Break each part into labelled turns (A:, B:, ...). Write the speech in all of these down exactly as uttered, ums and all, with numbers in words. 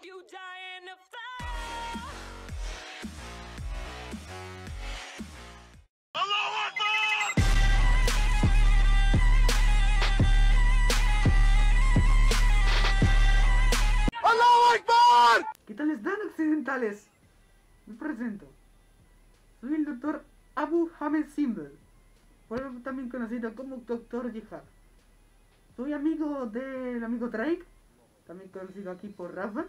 A: You die in a fire. ¡Allahu Akbar! ¡Allahu Akbar!
B: ¿Qué tal están, occidentales? Me presento. Soy el doctor Abu Hamed Simbel, también conocido como doctor Jihad. Soy amigo del amigo Drake, también conocido aquí por Rafa.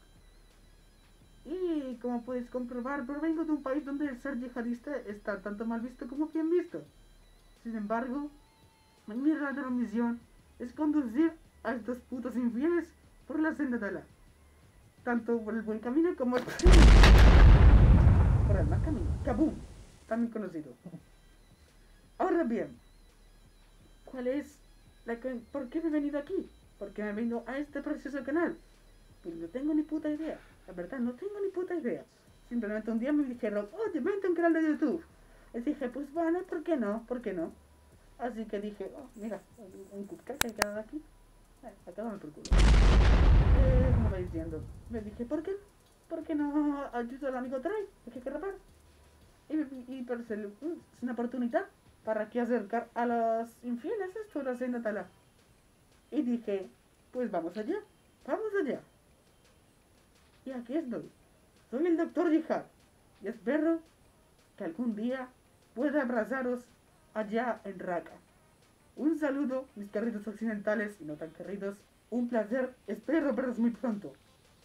B: Y como puedes comprobar, provengo de un país donde el ser yihadista está tanto mal visto como bien visto. Sin embargo, mi verdadera misión es conducir a estos putos infieles por la senda de Alá. Tanto por el buen camino como por el mal camino. Kabum, también conocido. Ahora bien, ¿cuál es la que, por qué me he venido aquí? ¿Por qué me he venido a este precioso canal? Pues no tengo ni puta idea. La verdad, no tengo ni puta idea. Simplemente un día me dijeron, oye, vente a un canal de YouTube. Y dije, pues vale, ¿por qué no? ¿Por qué no? Así que dije, oh, mira, un cupcake que hay quedado aquí. Eh, acábame por culo. Eh, como va diciendo, me dije, ¿por qué? ¿Por qué no ayudo al amigo Tray? ¿Por qué que rapar? Y, y pero se le, uh, es una oportunidad para que acercar a los infieles esto a la senda Talá. Y dije, pues vamos allá, vamos allá. Y aquí estoy. Soy el doctor Jihad. Y espero que algún día pueda abrazaros allá en Raqqa. Un saludo, mis queridos occidentales y no tan queridos. Un placer. Espero veros muy pronto.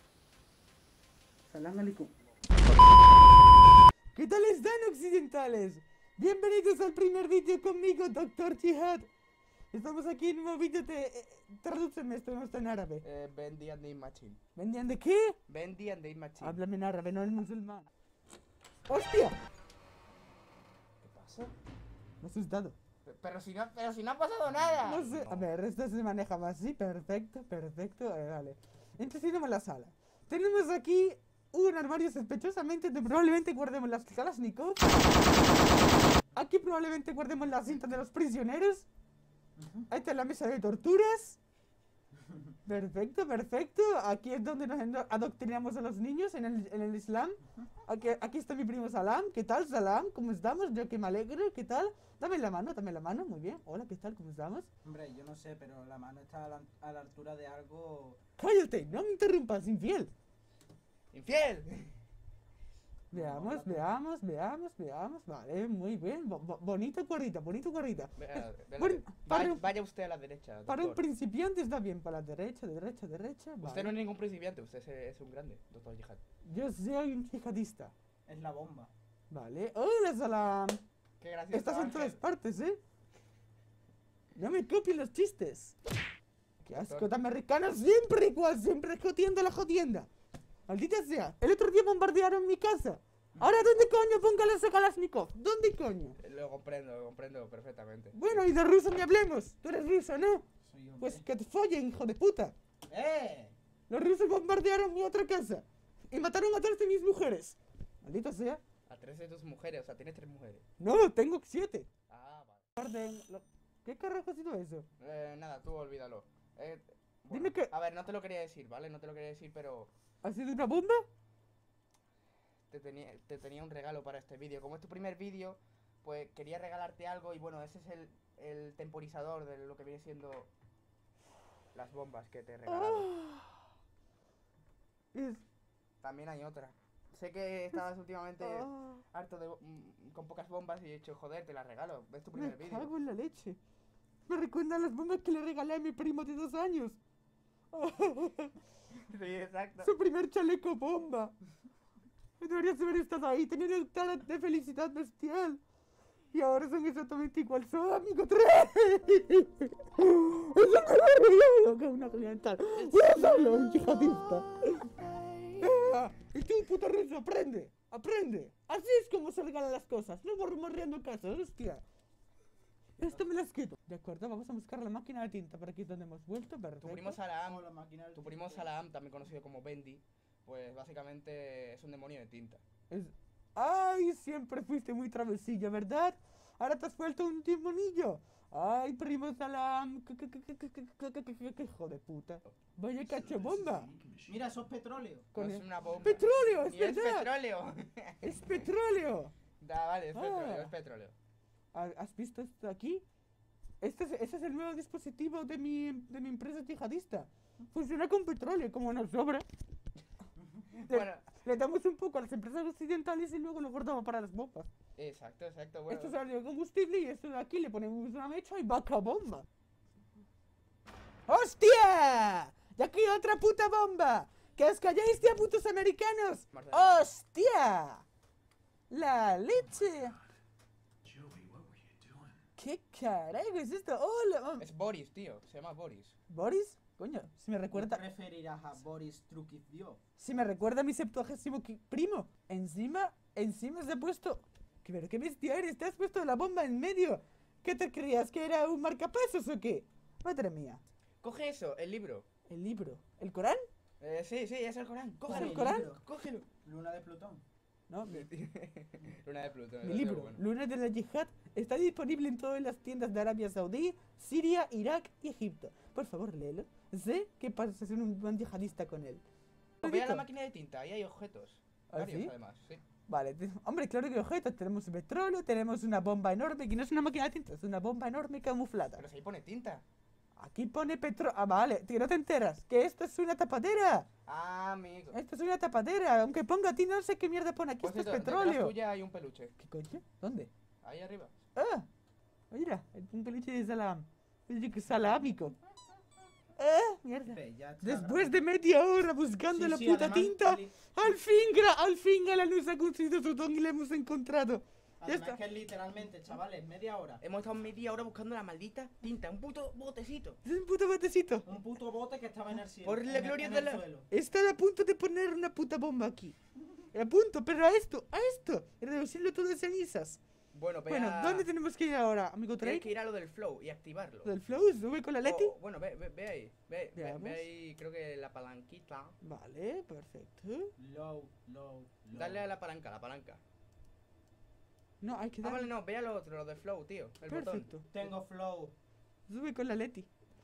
B: Salam alaikum. ¿Qué tal están, occidentales? Bienvenidos al primer vídeo conmigo, doctor Jihad. Estamos aquí en un nuevo vídeo de... Eh, tradúceme esto, no está en árabe.
C: Eh, Bendy and the Machine.
B: ¿Bendy and the qué?
C: Bendy and the Machine.
B: Háblame en árabe, no en musulmán. ¡Hostia!
C: ¿Qué pasa?
B: Me he asustado.
C: Pero si no, pero si no ha pasado nada.
B: No sé. A ver, esto se maneja más así. Perfecto, perfecto. Eh, vale. Introducimos a la sala. Tenemos aquí un armario sospechosamente donde probablemente guardemos las Kalashnikov. Aquí probablemente guardemos la cinta de los prisioneros. Ahí está la mesa de torturas. Perfecto, perfecto. Aquí es donde nos adoctrinamos a los niños en el, en el Islam. Aquí, aquí está mi primo Salam. ¿Qué tal, Salam? ¿Cómo estamos? Yo que me alegro. ¿Qué tal? Dame la mano, dame la mano. Muy bien. Hola, ¿qué tal? ¿Cómo estamos?
D: Hombre, yo no sé, pero la mano está a la, a la altura de algo...
B: ¡Cállate! ¡No me interrumpas, infiel!
C: ¡Infiel!
B: Veamos, veamos, veamos, veamos. Vale, muy bien. Bo bo bonita cuerdita, bonita cuerdita.
C: Vea, vea,
B: Bueno,
C: vaya,
B: para-
C: vaya usted a la derecha, doctor.
B: Para un principiante está bien. Para la derecha, derecha, derecha.
C: Usted
B: Vale.
C: no es ningún principiante, usted es, es un grande, doctor Jihad.
B: Yo soy un jihadista.
D: Es la bomba.
B: Vale. Hola, Salam.
C: Qué gracioso.
B: Estás en
C: Ángel.
B: todas partes, ¿eh? No me copien los chistes. Qué asco de americano, siempre igual, siempre jodiendo la jodienda. Maldita sea. El otro día bombardearon mi casa. Ahora, ¿dónde coño póngale ese Kalashnikov? ¿Dónde coño?
C: Eh, Lo comprendo, lo comprendo perfectamente.
B: Bueno, y de ruso ni hablemos. Tú eres ruso, ¿no?
D: Soy yo.
B: Pues que te follen, hijo de puta.
D: ¡Eh!
B: Los rusos bombardearon mi otra casa. Y mataron a tres de mis mujeres. Maldita sea.
C: A tres de tus mujeres, o sea, tienes tres mujeres.
B: No, tengo siete.
C: Ah, vale.
B: Orden. lo- ¿Qué carajo ha sido eso?
C: Eh, nada, tú olvídalo. Eh,
B: Dime que-
C: A ver, no te lo quería decir, ¿vale? No te lo quería decir, pero...
B: ¿Ha sido una bomba?
C: Te tenía, te tenía un regalo para este vídeo. Como es tu primer vídeo, pues quería regalarte algo y bueno, ese es el, el temporizador de lo que viene siendo las bombas que te he regalado.
B: Ah. Es...
C: También hay otra. Sé que estabas últimamente
B: ah.
C: harto de... mm, con pocas bombas y he dicho, joder, te las regalo. Es tu
B: Me
C: primer vídeo.
B: cago en la leche. Me recuerdan las bombas que le regalé a mi primo de dos años.
C: Sí, exacto.
B: Su primer chaleco bomba. Deberías haber estado ahí. Tenía una cara de felicidad bestial. Y ahora son exactamente igual. ¡Son amigo tres! ¡Es un una occidental! ¡Yo soy un yihadista! Ah, y tú, puto ruso, aprende. Aprende. Así es como se regalan las cosas. No morreando casas, hostia. Esto me las quito. De acuerdo, vamos a buscar la máquina de tinta por aquí donde hemos vuelto. Perfecto.
C: Tu primo Salam,
D: Como la máquina del
C: tu primo Salam, también conocido como Bendy, pues básicamente es un demonio de tinta.
B: Es... Ay, siempre fuiste muy travesilla, ¿verdad?
E: Ahora te has vuelto un timonillo. Ay, primo Salam. ¿Qué, qué, qué, qué, qué, qué, qué, qué, qué, qué hijo de puta? Vaya cacho bomba.
D: Mira, eso es petróleo.
C: No
E: Con
C: es
E: el-
C: una bomba.
E: ¡Petróleo! ¡Es
C: Y es
E: verdad!
C: petróleo.
E: ¡Es petróleo!
C: Da, vale, es petróleo,
E: Ah.
C: es petróleo.
E: ¿Ha- ¿Has visto esto aquí? Este es, este es el nuevo dispositivo de mi, de mi empresa yihadista. Funciona con petróleo, como nos sobra. Le,
C: Bueno,
E: le damos un poco a las empresas occidentales y luego lo guardamos para las bombas.
C: exacto, exacto. Bueno,
E: Esto sale de combustible y esto de aquí le ponemos una mecha y vaca bomba. ¡Hostia! ¡Ya aquí otra puta bomba! ¡Que os calláis ya, putos americanos!
C: Marcelo.
E: ¡Hostia! ¡La leche! ¿Qué carajo es esto? ¡Hola! oh,
C: es Boris, tío. Se llama Boris.
E: ¿Boris? Coño, si me
D: ¿Te
E: recuerda...
D: referirás a Boris Trukidov?
E: Si me recuerda a mi septuagésimo qui- primo. Encima, encima se ha puesto... ¿Qué, pero qué bestia eres? Te has puesto la bomba en medio. ¿Qué te creías? ¿Que era un marcapasos o qué? Madre mía.
C: Coge eso, el libro.
E: El libro. ¿El Corán?
C: Eh, sí, sí, es el Corán. Cógelo.
E: el Corán?
D: libro.
C: Cógelo.
D: Luna de Plutón.
E: No, mi,
C: Luna de Plutón.
E: mi
C: eso es
E: libro,
C: bueno.
E: Luna de la Yihad, está disponible en todas las tiendas de Arabia Saudí, Siria, Irak y Egipto. Por favor, léelo. Sé que pasas a ser un buen yihadista con él.
C: Pues ve a la
E: Maldito.
C: máquina de tinta, ahí hay objetos.
E: ¿Ah,
C: Varios,
E: sí?
C: además, sí.
E: Vale, te- hombre, claro que objetos. Tenemos petróleo, tenemos una bomba enorme, que no es una máquina de tinta, es una bomba enorme camuflada.
C: Pero si ahí pone tinta.
E: Aquí pone petróleo. Ah, vale, que no te enteras. Que esto es una tapadera.
C: Ah, amigo.
E: Esto es una tapadera. Aunque ponga a ti, no sé qué mierda pone aquí.
C: Por
E: Esto es
C: cierto, detrás
E: petróleo.
C: tuya hay un peluche.
E: ¿Qué coño? ¿Dónde?
C: Ahí arriba.
E: Ah, mira, un peluche de salam. Peluche que salámico. Ah, mierda.
D: Ve, ya está
E: Después
D: grabado.
E: de media hora buscando
D: Sí,
E: la
D: sí,
E: puta
D: además,
E: tinta,
D: li-
E: al fin, gra- al fin Gala nos ha conseguido su don y la hemos encontrado. Ya
D: Además
E: está.
D: que es literalmente, chavales, media hora.
C: Hemos estado media hora buscando la maldita tinta. Un puto botecito.
E: Es un puto botecito.
D: Un puto bote que estaba en el cielo.
C: Por la
D: en el-
C: gloria
D: en
C: de
D: el
C: la-
D: suelo.
E: Están a punto de poner una puta bomba aquí. A punto, pero a esto, a esto. Reducirlo todo de cenizas.
C: Bueno, ve
E: Bueno,
C: a-
E: ¿dónde tenemos que ir ahora, amigo
C: Tienes
E: Drake?
C: que ir a lo del flow y activarlo.
E: ¿Del flow? ¿Sube con la Leti?
C: O- bueno, ve, ve, ve ahí. Ve, ve,
E: Veamos.
C: ve ahí, creo que la palanquita.
E: Vale, perfecto.
D: Low, low, low.
C: Dale a la palanca, la palanca.
E: No, hay que
C: Ah,
E: dar...
C: vale, no, ve a lo otro, lo del flow, tío. El
E: Perfecto.
C: botón.
D: Tengo flow.
E: Sube con la Leti.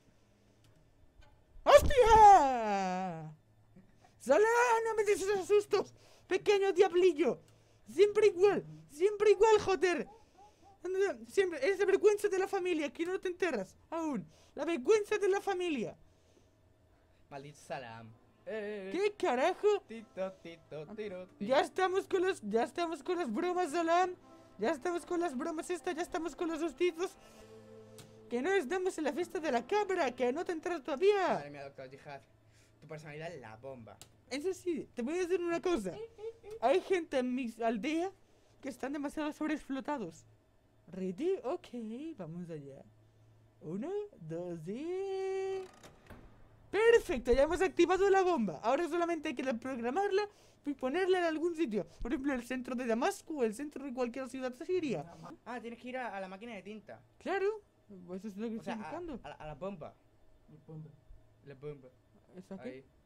E: ¡Hostia! ¡Sala! ¡No me des esos sustos! ¡Pequeño diablillo! Siempre igual, siempre igual, joder. Siempre, es la vergüenza de la familia, que no te enteras aún. La vergüenza de la familia.
C: Maldito salam. Eh,
E: ¿Qué carajo?
C: Tito, tito, tiro, tiro.
E: Ya estamos con los, ya estamos con las bromas, Salam. Ya estamos con las bromas estas, ya estamos con los sustitos. Que no estamos en la fiesta de la cabra, que no te enteras todavía.
C: Madre mía, doctor Jihad. Tu personalidad es la bomba.
E: Eso sí, te voy a decir una cosa. Hay gente en mi aldea que están demasiado sobreexplotados. ¿Ready? Ok, vamos allá. Uno, dos y... Perfecto, ya hemos activado la bomba. Ahora solamente hay que programarla y ponerla en algún sitio. Por ejemplo, el centro de Damasco o el centro de cualquier ciudad siria.
C: Ah, tienes que ir a, a la máquina de tinta.
E: Claro, pues eso es lo que
C: O sea,
E: estoy
C: a,
E: buscando.
C: a la, a la bomba. La bomba.
E: ¿Eso aquí?
C: Ahí.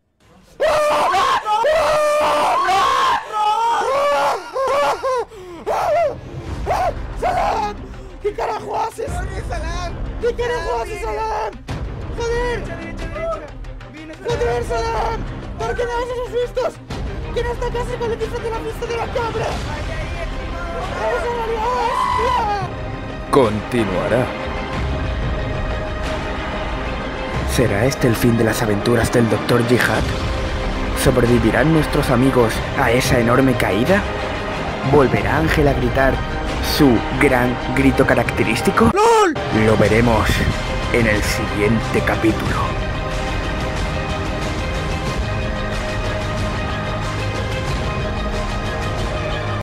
E: ¡Salam! ¿Qué carajo haces?
C: Salam!
E: ¿Qué carajo haces, Salam? ¡Joder! ¡Joder, Salam! ¿Por qué me das esos sustos? ¿Quién está casi con el disfraz de la pista de la cabra? ¡Vamos a la hostia!
F: Continuará. ¿Será este el fin de las aventuras del doctor Jihad? ¿Sobrevivirán nuestros amigos a esa enorme caída? ¿Volverá Ángel a gritar su gran grito característico?
E: ¡Lol!
F: Lo veremos en el siguiente capítulo.